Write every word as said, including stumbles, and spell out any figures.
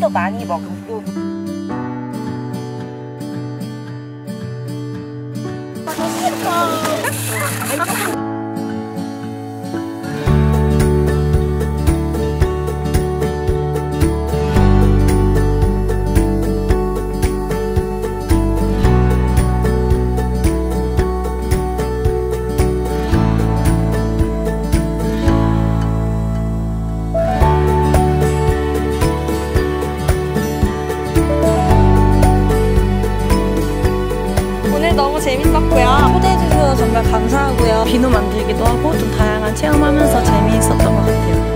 더 많이 먹고. 너무 재밌었고요. 초대해주셔서 정말 감사하고요. 비누 만들기도 하고 좀 다양한 체험하면서 재미있었던 것 같아요.